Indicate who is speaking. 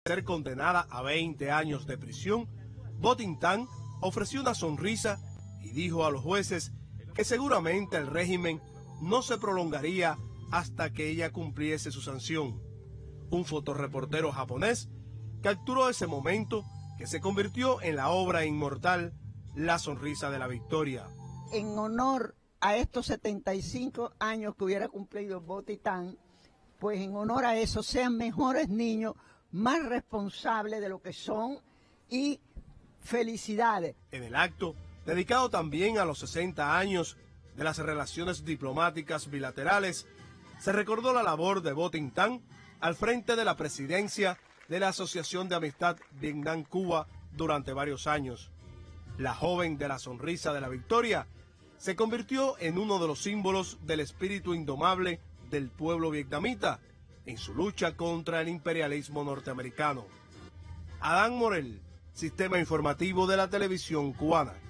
Speaker 1: ser condenada a 20 años de prisión, Bo Tin Tan ofreció una sonrisa y dijo a los jueces que seguramente el régimen no se prolongaría hasta que ella cumpliese su sanción. Un fotoreportero japonés capturó ese momento que se convirtió en la obra inmortal La Sonrisa de la Victoria.
Speaker 2: En honor a estos 75 años que hubiera cumplido Bo Tin Tan, pues en honor a eso sean mejores niños, más responsables de lo que son, y felicidades.
Speaker 1: En el acto, dedicado también a los 60 años de las relaciones diplomáticas bilaterales, se recordó la labor de Bo Tin Tan al frente de la presidencia de la Asociación de Amistad Vietnam-Cuba durante varios años. La joven de la Sonrisa de la Victoria se convirtió en uno de los símbolos del espíritu indomable del pueblo vietnamita en su lucha contra el imperialismo norteamericano. Adán Morel, Sistema Informativo de la Televisión Cubana.